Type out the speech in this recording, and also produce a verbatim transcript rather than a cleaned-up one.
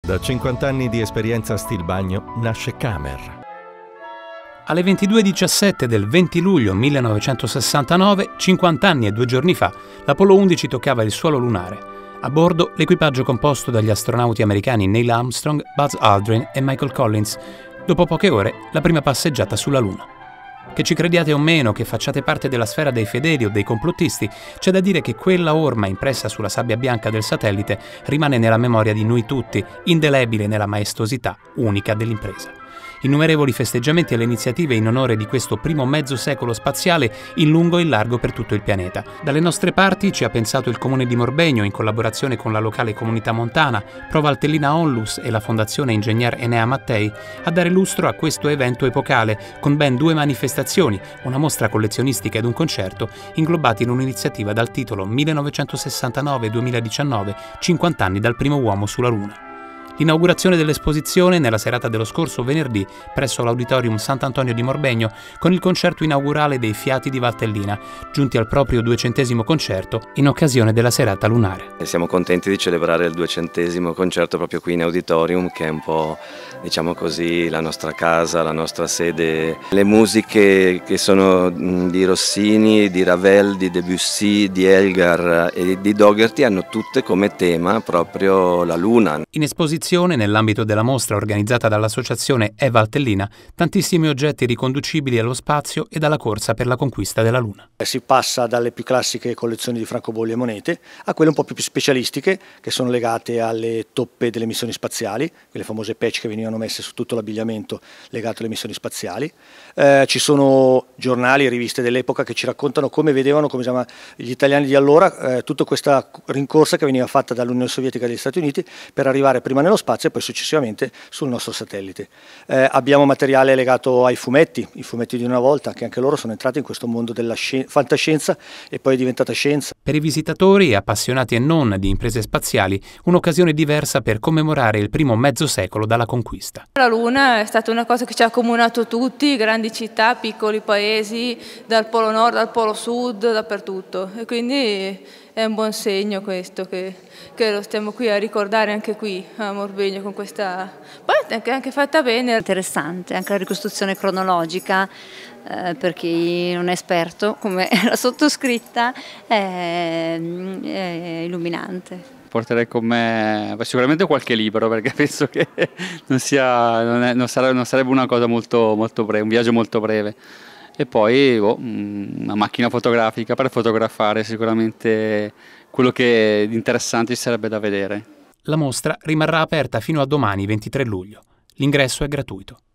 Da cinquanta anni di esperienza a Stilbagno nasce Camer. Alle ventidue e diciassette del venti luglio millenovecentosessantanove, cinquanta anni e due giorni fa, l'Apollo undici toccava il suolo lunare. A bordo l'equipaggio composto dagli astronauti americani Neil Armstrong, Buzz Aldrin e Michael Collins. Dopo poche ore, la prima passeggiata sulla Luna. Che ci crediate o meno, che facciate parte della sfera dei fedeli o dei complottisti, c'è da dire che quella orma impressa sulla sabbia bianca del satellite rimane nella memoria di noi tutti, indelebile nella maestosità unica dell'impresa. Innumerevoli festeggiamenti alle iniziative in onore di questo primo mezzo secolo spaziale in lungo e in largo per tutto il pianeta. Dalle nostre parti ci ha pensato il Comune di Morbegno in collaborazione con la locale comunità montana, Pro Valtellina Onlus e la Fondazione Ingegner Enea Mattei a dare lustro a questo evento epocale con ben due manifestazioni, una mostra collezionistica ed un concerto inglobati in un'iniziativa dal titolo millenovecentosessantanove duemiladiciannove, cinquanta anni dal primo uomo sulla Luna. L'inaugurazione dell'esposizione nella serata dello scorso venerdì presso l'Auditorium Sant'Antonio di Morbegno con il concerto inaugurale dei Fiati di Valtellina, giunti al proprio duecentesimo concerto in occasione della serata lunare. E siamo contenti di celebrare il duecentesimo concerto proprio qui in Auditorium, che è un po', diciamo così, la nostra casa, la nostra sede. Le musiche che sono di Rossini, di Ravel, di Debussy, di Elgar e di Dougherty hanno tutte come tema proprio la Luna. In esposizione, nell'ambito della mostra organizzata dall'associazione E Valtellina, tantissimi oggetti riconducibili allo spazio e alla corsa per la conquista della Luna. Si passa dalle più classiche collezioni di francobolli e monete a quelle un po' più specialistiche che sono legate alle toppe delle missioni spaziali, quelle famose patch che venivano messe su tutto l'abbigliamento legato alle missioni spaziali. Eh, ci sono giornali e riviste dell'epoca che ci raccontano come vedevano, come si chiama, gli italiani di allora, eh, tutta questa rincorsa che veniva fatta dall'Unione Sovietica e dagli Stati Uniti per arrivare prima nello spazio e poi successivamente sul nostro satellite. Eh, abbiamo materiale legato ai fumetti, i fumetti di una volta, che anche loro sono entrati in questo mondo della fantascienza e poi è diventata scienza. Per i visitatori, appassionati e non di imprese spaziali, un'occasione diversa per commemorare il primo mezzo secolo dalla conquista. La Luna è stata una cosa che ci ha accomunato tutti, grandi città, piccoli paesi, dal polo nord al polo sud, dappertutto, e quindi è un buon segno questo, che, che lo stiamo qui a ricordare anche qui a Morbegno con questa... Poi è anche fatta bene. Interessante, anche la ricostruzione cronologica, eh, per chi non è esperto, come la sottoscritta, è, è illuminante. Porterei con me sicuramente qualche libro, perché penso che non, sia, non, è, non, sarebbe, non sarebbe una cosa molto, molto breve, un viaggio molto breve. E poi oh, una macchina fotografica per fotografare sicuramente quello che di interessante ci sarebbe da vedere. La mostra rimarrà aperta fino a domani ventitré luglio. L'ingresso è gratuito.